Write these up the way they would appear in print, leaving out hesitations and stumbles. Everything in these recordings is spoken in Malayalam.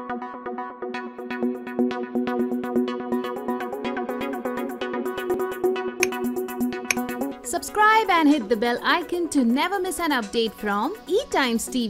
Subscribe and hit the bell icon to never miss an update from eTimes TV.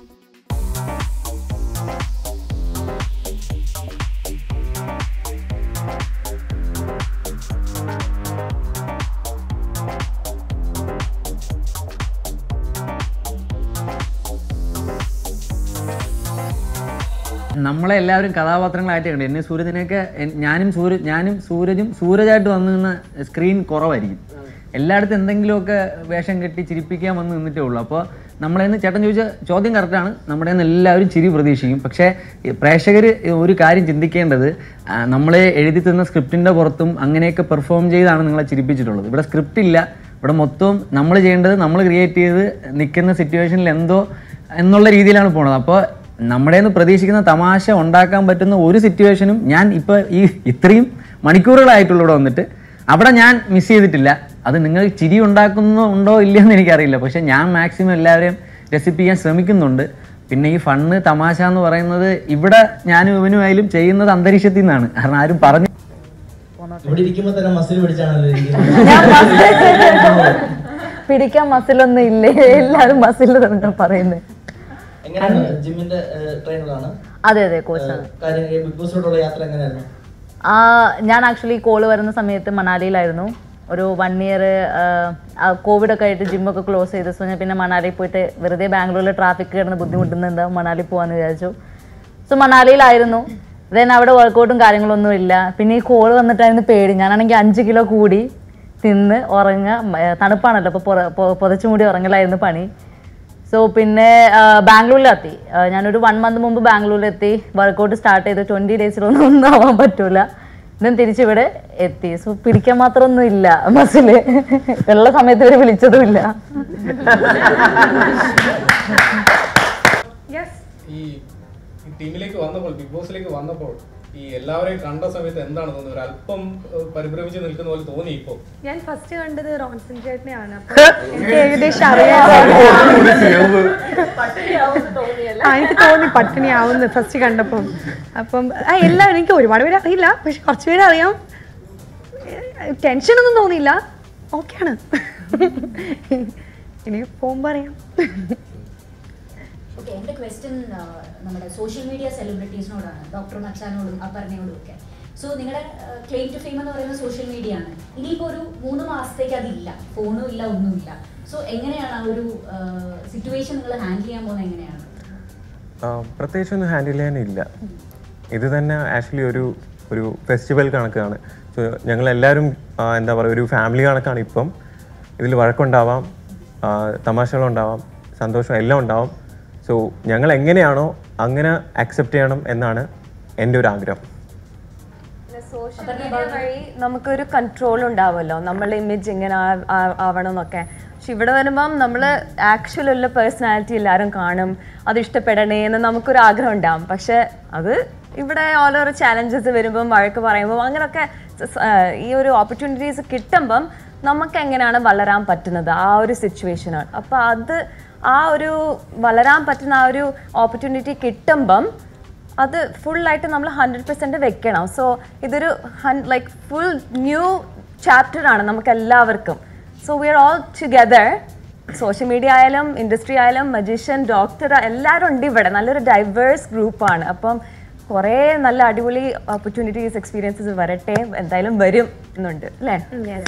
നമ്മളെല്ലാവരും കഥാപാത്രങ്ങളായിട്ട് കണ്ടു. എന്നെ സൂരജിനെയൊക്കെ ഞാനും സൂരജും സൂരജായിട്ട് വന്നു നിന്ന സ്ക്രീൻ കുറവായിരിക്കും. എല്ലായിടത്തും എന്തെങ്കിലുമൊക്കെ വേഷം കെട്ടി ചിരിപ്പിക്കാൻ വന്ന് നിന്നിട്ടേ ഉള്ളൂ. അപ്പോൾ നമ്മളെന്ന് ചേട്ടൻ ചോദിച്ച ചോദ്യം കറക്റ്റാണ്. നമ്മുടെ നിന്ന് എല്ലാവരും ചിരി പ്രതീക്ഷിക്കും. പക്ഷേ പ്രേക്ഷകർ ഒരു കാര്യം ചിന്തിക്കേണ്ടത്, നമ്മളെ എഴുതി തന്ന സ്ക്രിപ്റ്റിൻ്റെ പുറത്തും അങ്ങനെയൊക്കെ പെർഫോം ചെയ്താണ് നിങ്ങളെ ചിരിപ്പിച്ചിട്ടുള്ളത്. ഇവിടെ സ്ക്രിപ്റ്റ് ഇല്ല. ഇവിടെ മൊത്തം നമ്മൾ ചെയ്യേണ്ടത് നമ്മൾ ക്രിയേറ്റ് ചെയ്ത് നിൽക്കുന്ന സിറ്റുവേഷനിൽ എന്തോ എന്നുള്ള രീതിയിലാണ് പോണത്. അപ്പോൾ നമ്മുടെ നിന്ന് പ്രതീക്ഷിക്കുന്ന തമാശ ഉണ്ടാക്കാൻ പറ്റുന്ന ഒരു സിറ്റുവേഷനും ഞാൻ ഇപ്പോൾ ഈ ഇത്രയും മണിക്കൂറുകളായിട്ടുള്ള ഇവിടെ വന്നിട്ട് അവിടെ ഞാൻ മിസ് ചെയ്തിട്ടില്ല. അത് നിങ്ങൾ ചിരി ഉണ്ടാക്കുന്നുണ്ടോ ഇല്ലയെന്ന് എനിക്കറിയില്ല. പക്ഷെ ഞാൻ മാക്സിമം എല്ലാവരെയും രസിപ്പിക്കാൻ ശ്രമിക്കുന്നുണ്ട്. പിന്നെ ഈ ഫണ്ണ് തമാശ എന്ന് പറയുന്നത് ഇവിടെ ഞാനും ഇവനുമായാലും ചെയ്യുന്നത് അന്തരീക്ഷത്തിൽ നിന്നാണ്. കാരണം ആരും പറഞ്ഞു പിടിക്കാൻ മസിലൊന്നും ഇല്ലേ, എല്ലാരും മസിൽ പറയുന്നത്. അതെ അതെ കോച്ചാണ്. ഞാൻ ആക്ച്വലി കോള് വരുന്ന സമയത്ത് മണാലിയിലായിരുന്നു. ഒരു 1 ഇയർ കോവിഡൊക്കെ ആയിട്ട് ജിമ്മൊക്കെ ക്ലോസ് ചെയ്ത സോ ഞാൻ പിന്നെ മണാലിയിൽ പോയിട്ട് വെറുതെ ബാംഗ്ലൂരിൽ ട്രാഫിക് കിടന്ന് ബുദ്ധിമുട്ടുന്നുണ്ട്, മണാലി പോകാമെന്ന് വിചാരിച്ചു. സോ മണാലിയിലായിരുന്നു. ദെൻ അവിടെ വർക്കൗട്ടും കാര്യങ്ങളൊന്നും ഇല്ല. പിന്നെ ഈ കോള് വന്നിട്ടായിരുന്നു പേടി. ഞാനാണെങ്കിൽ 5 കിലോ കൂടി തിന്ന് ഉറങ്ങുക, തണുപ്പാണല്ലോ അപ്പോൾ പുതച്ചു മൂടി ഉറങ്ങലായിരുന്നു പണി. സോ പിന്നെ ബാംഗ്ലൂരിലെത്തി. ഞാനൊരു 1 മന്ത് മുമ്പ് ബാംഗ്ലൂരിലെത്തി. വർക്കൗട്ട് സ്റ്റാർട്ട് ചെയ്ത് 20 ഡേയ്സിലൊന്നും ആവാൻ പറ്റൂല. ഇതും തിരിച്ചിവിടെ എത്തി. സോ പിടിക്കാൻ മാത്രമൊന്നും ഇല്ല മസില്. ഉള്ള സമയത്ത് ഇവര് വിളിച്ചതും ഇല്ല. ഈ ടീമിലേക്ക് വന്നപ്പോൾ, ബിഗ് ബോസിലേക്ക് വന്നപ്പോൾ ഈ എല്ലാവരെയും കണ്ട സമയത്ത് എന്താണ് തോന്നുന്നത്? ഒരു അല്പം പരിഭ്രമിച്ച് നിൽക്കുന്ന പോലെ തോന്നി. ഇപ്പോ ഞാൻ ഫസ്റ്റ് കണ്ടത് റോൺസൺ ചേട്ടനെയാണ്. ഏകദേശം എനിക്ക് തോന്നി പട്ടിണിയാവുന്നു ഫസ്റ്റ് കണ്ടപ്പം. അപ്പം എല്ലാവരും എനിക്ക് ഒരുപാട് പേര് അറിയില്ല, പക്ഷെ കുറച്ച് പേര് അറിയാം. ടെൻഷനൊന്നും തോന്നിയില്ല, ഓക്കെയാണ്. ഇനി പോകുമ്പോൾ അറിയാം. എൻ്റെ ക്വസ്റ്റ്യൻ നമ്മുടെ സോഷ്യൽ മീഡിയ സെലിബ്രിറ്റീസിനോടാണ്, ഡോക്ടർ മച്ചാനോടും അപർണയോടും ഒക്കെ. സോ നിങ്ങളുടെ ക്ലെയിം ടു ഫെയിം എന്ന് പറയുന്നത് സോഷ്യൽ മീഡിയ ആണ്. ഇനിയിപ്പോൾ ഒരു 3 മാസത്തേക്ക് അതില്ല, ഫോണും ഇല്ല, ഒന്നുമില്ല. സോ എങ്ങനെയാണ് ആ ഒരു സിറ്റുവേഷൻ നിങ്ങൾ ഹാൻഡിൽ ചെയ്യാൻ പോകുന്നത്? എങ്ങനെയാണ്? പ്രത്യേകിച്ചൊന്നും ഹാൻഡിൽ ചെയ്യാനില്ല. ഇത് തന്നെ ആക്ച്വലി ഒരു ഫെസ്റ്റിവൽ കണക്കാണ്. സോ ഞങ്ങളെല്ലാവരും എന്താ പറയുക, ഒരു ഫാമിലി കണക്കാണ്. ഇപ്പം ഇതിൽ വഴക്കുണ്ടാവാം, തമാശകളുണ്ടാവാം, സന്തോഷം എല്ലാം ഉണ്ടാവാം. സോ ഞങ്ങൾ എങ്ങനെയാണോ അങ്ങനെ അക്സെപ്റ്റ് ചെയ്യണം എന്നാണ് എൻ്റെ ഒരു ആഗ്രഹം. സോഷ്യൽ മീഡിയ വഴി നമുക്കൊരു കൺട്രോൾ ഉണ്ടാവുമല്ലോ, നമ്മളുടെ ഇമേജ് ഇങ്ങനെ ആവണം എന്നൊക്കെ. പക്ഷെ ഇവിടെ വരുമ്പം നമ്മൾ ആക്ച്വലുള്ള പേഴ്സണാലിറ്റി എല്ലാവരും കാണും, അത് ഇഷ്ടപ്പെടണേ എന്ന് നമുക്കൊരു ആഗ്രഹം ഉണ്ടാവും. പക്ഷെ അത് ഇവിടെ ഓരോ ചാലഞ്ചസ് വരുമ്പം, വഴക്ക് പറയുമ്പം, അങ്ങനെയൊക്കെ ഈ ഒരു ഓപ്പർച്യൂണിറ്റീസ് കിട്ടുമ്പം നമുക്ക് എങ്ങനെയാണ് വളരാൻ പറ്റുന്നത് ആ ഒരു സിറ്റുവേഷനാണ്. അപ്പോൾ അത് ആ ഒരു വളരാൻ പറ്റുന്ന ആ ഒരു ഓപ്പർച്യൂണിറ്റി കിട്ടുമ്പം അത് ഫുള്ളായിട്ട് നമ്മൾ 100% വെക്കണം. സോ ഇതൊരു ലൈക്ക് ഫുൾ ന്യൂ ചാപ്റ്ററാണ് നമുക്ക് എല്ലാവർക്കും. So we are all together. Social media ആയാലും ഇൻഡസ്ട്രി ആയാലും മജീഷ്യൻ, ഡോക്ടർ എല്ലാവരും ഉണ്ട് ഇവിടെ. നല്ലൊരു ഡൈവേഴ്സ് ഗ്രൂപ്പാണ്. അപ്പം കുറേ നല്ല അടിപൊളി ഓപ്പർച്യൂണിറ്റീസ്, എക്സ്പീരിയൻസസ് വരട്ടെ. എന്തായാലും വരും എന്നുണ്ട് അല്ലേ?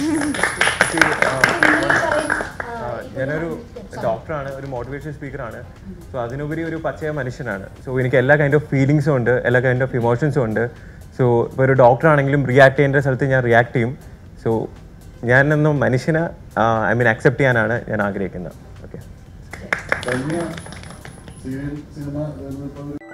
ഞാനൊരു ഡോക്ടറാണ്, ഒരു മോട്ടിവേഷൻ സ്പീക്കറാണ്. സോ അതിനുപരി ഒരു പച്ചയ മനുഷ്യനാണ്. സോ എനിക്ക് എല്ലാ കൈൻഡ് ഓഫ് ഫീലിങ്സും ഉണ്ട്, എല്ലാ കൈൻഡ് ഓഫ് ഇമോഷൻസും ഉണ്ട്. സോ ഇപ്പോൾ ഒരു ഡോക്ടറാണെങ്കിലും റിയാക്ട് ചെയ്യേണ്ട സ്ഥലത്ത് ഞാൻ റിയാക്ട് ചെയ്യും. സോ ഞാനെന്നും മനുഷ്യനെ അക്സെപ്റ്റ് ചെയ്യാനാണ് ഞാൻ ആഗ്രഹിക്കുന്നത്. ഓക്കെ.